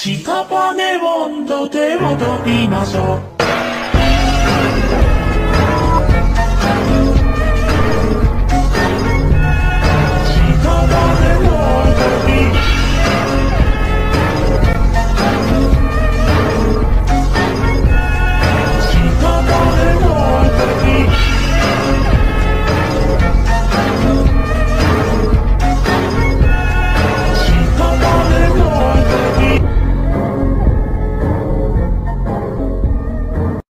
屍ボンド手を取りましょう。